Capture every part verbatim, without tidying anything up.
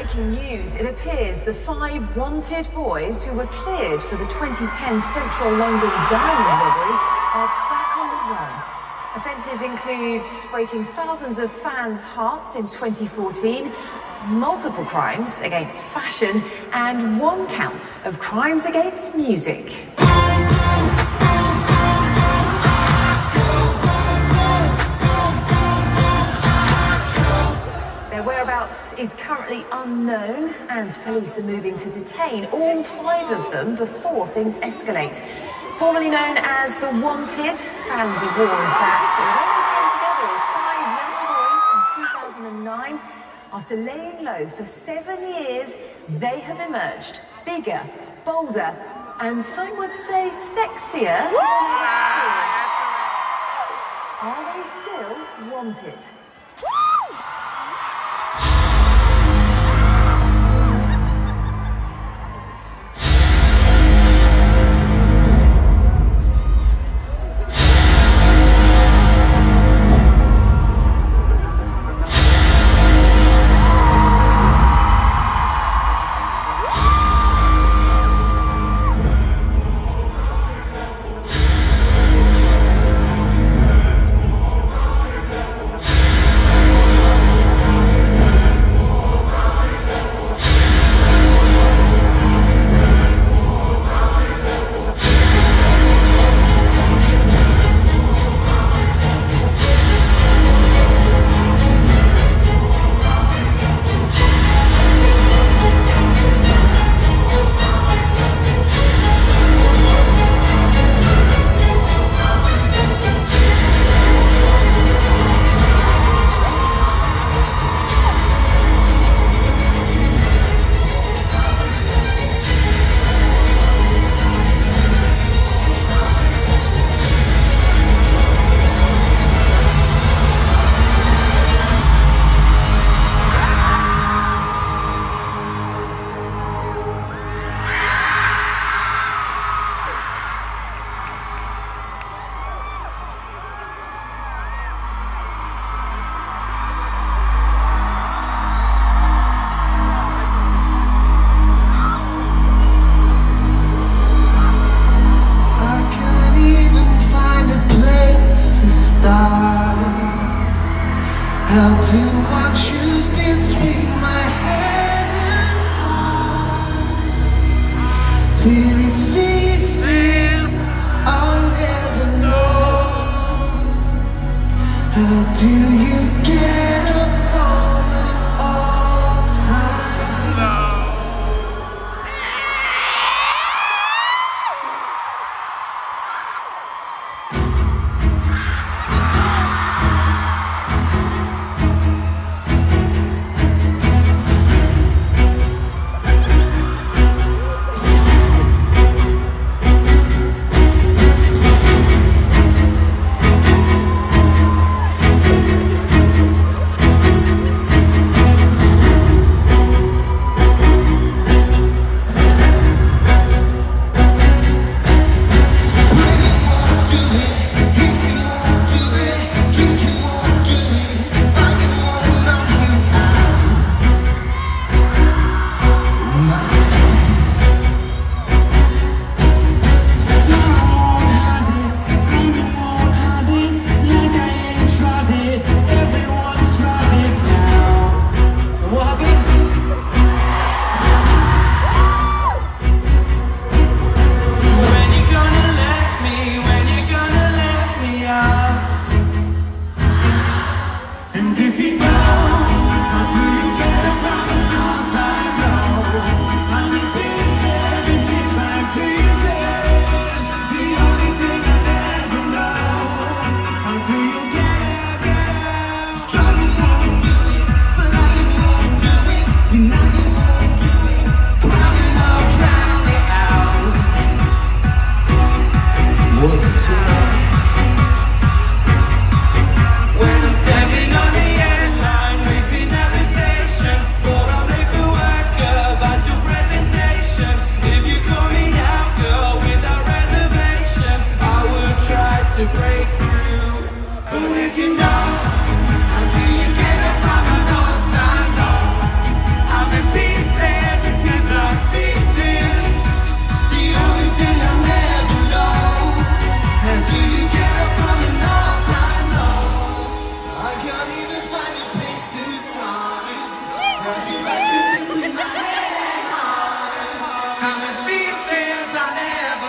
breaking news. It appears the five wanted boys who were cleared for the twenty ten Central London diamond robbery are back on the run. Offences include breaking thousands of fans' hearts in twenty fourteen, multiple crimes against fashion, and one count of crimes against music. Their whereabouts is currently unknown, and police are moving to detain all five of them before things escalate. Formerly known as the Wanted, fans are warned that when they came together as five young boys in two thousand nine, after laying low for seven years, they have emerged bigger, bolder, and some would say sexier. Are they still wanted? How do I choose between my head and heart? Till it ceases, I'll never know. How do you get up from an all time? No.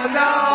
no.